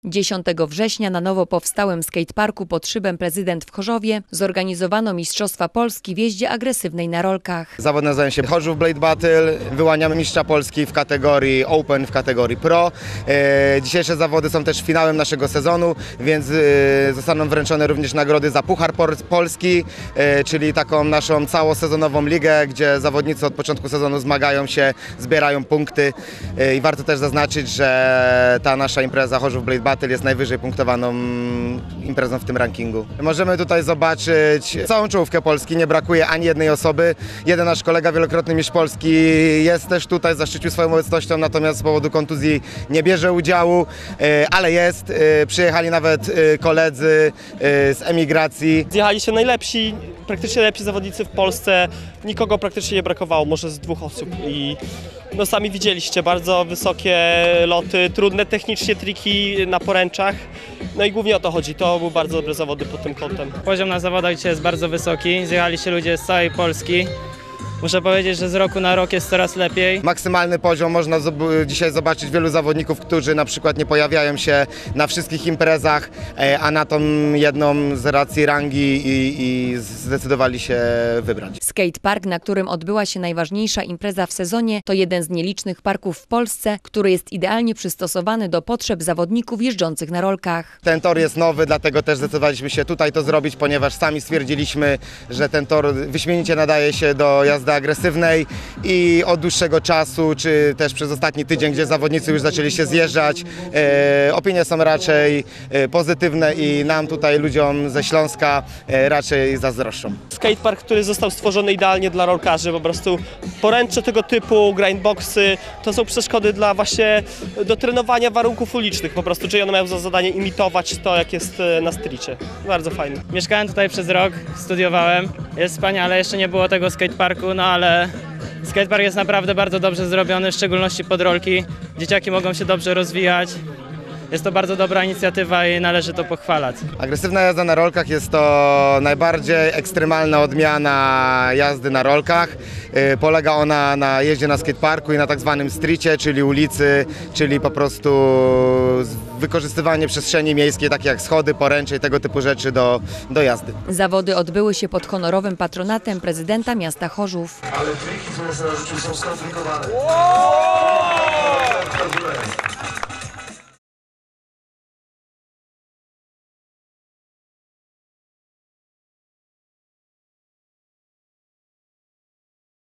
10 września na nowo powstałym skateparku pod szybem Prezydent w Chorzowie zorganizowano Mistrzostwa Polski w jeździe agresywnej na rolkach. Zawody nazywają się Chorzów Blade Battle. Wyłaniamy mistrza Polski w kategorii Open, w kategorii Pro. Dzisiejsze zawody są też finałem naszego sezonu, więc zostaną wręczone również nagrody za Puchar Polski, czyli taką naszą całosezonową ligę, gdzie zawodnicy od początku sezonu zmagają się, zbierają punkty. I warto też zaznaczyć, że ta nasza impreza Chorzów Blade Battle jest najwyżej punktowaną imprezą w tym rankingu. Możemy tutaj zobaczyć całą czołówkę Polski, nie brakuje ani jednej osoby. Jeden nasz kolega, wielokrotny mistrz Polski, jest też tutaj, zaszczycił swoją obecnością, natomiast z powodu kontuzji nie bierze udziału, ale jest. Przyjechali nawet koledzy z emigracji. Zjechali się najlepsi, praktycznie najlepsi zawodnicy w Polsce. Nikogo praktycznie nie brakowało, może z 2 osób. I no, sami widzieliście, bardzo wysokie loty, trudne technicznie triki na poręczach. No i głównie o to chodzi, to były bardzo dobre zawody pod tym kątem. Poziom na zawodach dzisiaj jest bardzo wysoki, zjechali się ludzie z całej Polski. Muszę powiedzieć, że z roku na rok jest coraz lepiej. Maksymalny poziom można dzisiaj zobaczyć wielu zawodników, którzy na przykład nie pojawiają się na wszystkich imprezach, a na tą jedną z racji rangi i zdecydowali się wybrać. Skatepark, na którym odbyła się najważniejsza impreza w sezonie, to jeden z nielicznych parków w Polsce, który jest idealnie przystosowany do potrzeb zawodników jeżdżących na rolkach. Ten tor jest nowy, dlatego też zdecydowaliśmy się tutaj to zrobić, ponieważ sami stwierdziliśmy, że ten tor wyśmienicie nadaje się do jazdy agresywnej i od dłuższego czasu, czy też przez ostatni tydzień, gdzie zawodnicy już zaczęli się zjeżdżać, opinie są raczej pozytywne i nam tutaj, ludziom ze Śląska, raczej zazdroszczą. Skatepark, który został stworzony idealnie dla rolkarzy, po prostu poręcze tego typu, grindboxy, to są przeszkody dla właśnie do trenowania warunków ulicznych po prostu, czyli one mają za zadanie imitować to, jak jest na streetie. Bardzo fajne. Mieszkałem tutaj przez rok, studiowałem, jest wspaniale, jeszcze nie było tego skateparku, no ale skatepark jest naprawdę bardzo dobrze zrobiony, w szczególności pod rolki. Dzieciaki mogą się dobrze rozwijać. Jest to bardzo dobra inicjatywa i należy to pochwalać. Agresywna jazda na rolkach jest to najbardziej ekstremalna odmiana jazdy na rolkach. Polega ona na jeździe na skateparku i na tak zwanym streetie, czyli ulicy, czyli po prostu wykorzystywanie przestrzeni miejskiej, takie jak schody, poręcze i tego typu rzeczy do jazdy. Zawody odbyły się pod honorowym patronatem prezydenta miasta Chorzów. Ale triki, które są skomplikowane.